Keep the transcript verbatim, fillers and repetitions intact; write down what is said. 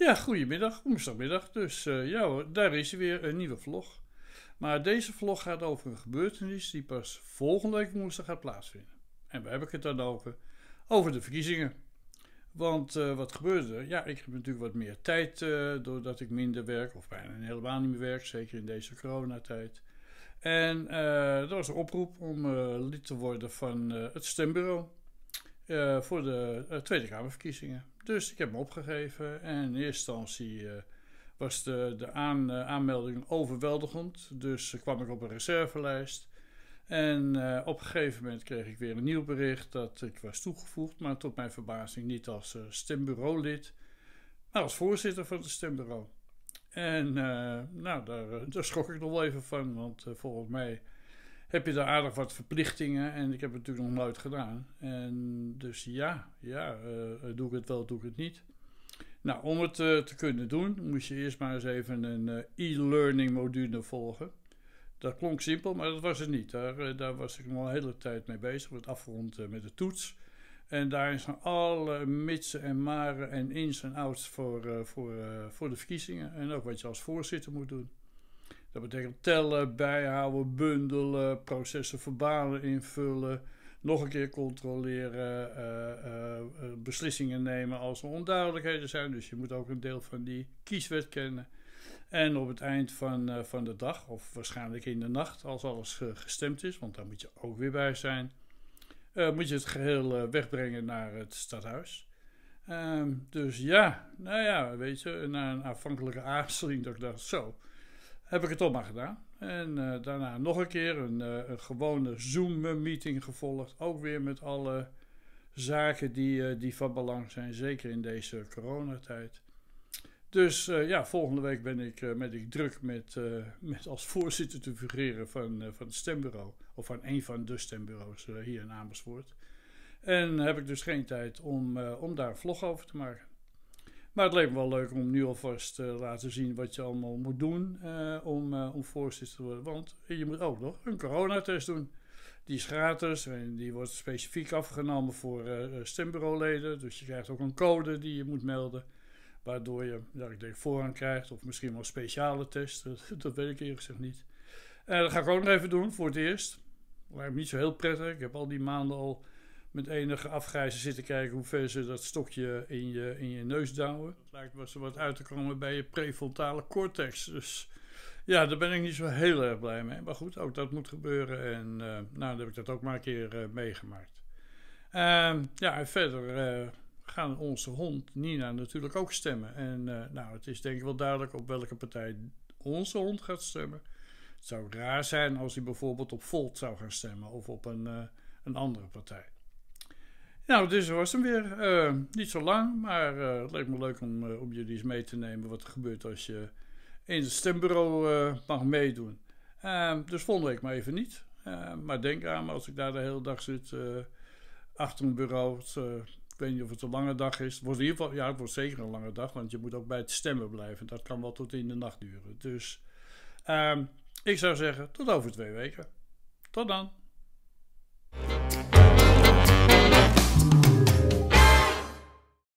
Ja, goedemiddag, woensdagmiddag. Dus uh, ja hoor, daar is weer een nieuwe vlog. Maar deze vlog gaat over een gebeurtenis die pas volgende week woensdag gaat plaatsvinden. En waar heb ik het dan over? Over de verkiezingen. Want uh, wat gebeurde er? Ja, ik heb natuurlijk wat meer tijd uh, doordat ik minder werk, of bijna helemaal niet meer werk, zeker in deze coronatijd. En uh, er was een oproep om uh, lid te worden van uh, het stembureau uh, voor de uh, Tweede Kamerverkiezingen. Dus ik heb me opgegeven en in eerste instantie uh, was de, de aan, uh, aanmelding overweldigend. Dus uh, kwam ik op een reservelijst. En uh, op een gegeven moment kreeg ik weer een nieuw bericht dat ik was toegevoegd, maar tot mijn verbazing niet als uh, stembureaulid, maar als voorzitter van het stembureau. En uh, nou, daar, daar schrok ik nog wel even van, want uh, volgens mij heb je daar aardig wat verplichtingen en ik heb het natuurlijk nog nooit gedaan. En dus ja, ja uh, doe ik het wel, doe ik het niet. Nou, om het uh, te kunnen doen, moest je eerst maar eens even een uh, e-learning module volgen. Dat klonk simpel, maar dat was het niet. Daar, uh, daar was ik nog een hele tijd mee bezig, met afgerond uh, met de toets. En daarin zijn alle mitsen en maren en ins en outs voor, uh, voor, uh, voor de verkiezingen. En ook wat je als voorzitter moet doen. Dat betekent tellen, bijhouden, bundelen, processen verbalen invullen, nog een keer controleren, uh, uh, uh, beslissingen nemen als er onduidelijkheden zijn. Dus je moet ook een deel van die kieswet kennen. En op het eind van, uh, van de dag, of waarschijnlijk in de nacht, als alles uh, gestemd is, want daar moet je ook weer bij zijn, uh, moet je het geheel uh, wegbrengen naar het stadhuis. Uh, dus ja, nou ja, weet je, na een aanvankelijke aarzeling dat ik dacht, zo, heb ik het toch maar gedaan. En uh, daarna nog een keer een, uh, een gewone Zoom-meeting gevolgd. Ook weer met alle zaken die, uh, die van belang zijn, zeker in deze coronatijd. Dus uh, ja, volgende week ben ik, uh, ben ik druk met, uh, met als voorzitter te fungeren van, uh, van het stembureau. Of van een van de stembureaus uh, hier in Amersfoort. En heb ik dus geen tijd om, uh, om daar een vlog over te maken. Maar het leek me wel leuk om nu alvast te uh, laten zien wat je allemaal moet doen uh, om, uh, om voorzitter te worden. Want je moet ook nog een coronatest doen. Die is gratis en die wordt specifiek afgenomen voor uh, stembureauleden. Dus je krijgt ook een code die je moet melden. Waardoor je, ja, ik denk, voorrang krijgt. Of misschien wel een speciale test. Dat weet ik eerlijk gezegd niet. En dat ga ik ook nog even doen voor het eerst. Lijkt me niet zo heel prettig. Ik heb al die maanden al met enige afgrijzen zitten kijken hoe ver ze dat stokje in je, in je neus douwen. Het lijkt wel zo wat uit te komen bij je prefrontale cortex. Dus ja, daar ben ik niet zo heel erg blij mee. Maar goed, ook dat moet gebeuren. En uh, nou, dan heb ik dat ook maar een keer uh, meegemaakt. Uh, ja, en verder uh, gaan onze hond Nina natuurlijk ook stemmen. En uh, nou, het is denk ik wel duidelijk op welke partij onze hond gaat stemmen. Het zou raar zijn als hij bijvoorbeeld op Volt zou gaan stemmen of op een, uh, een andere partij. Nou, dus was hem weer. Uh, niet zo lang, maar uh, het leek me leuk om, uh, om jullie eens mee te nemen wat er gebeurt als je in het stembureau uh, mag meedoen. Uh, dus volgende week maar even niet. Uh, maar denk aan me als ik daar de hele dag zit uh, achter een bureau. Het, uh, ik weet niet of het een lange dag is. Het wordt in ieder geval, ja, het wordt zeker een lange dag, want je moet ook bij het stemmen blijven. Dat kan wel tot in de nacht duren. Dus uh, ik zou zeggen, tot over twee weken. Tot dan.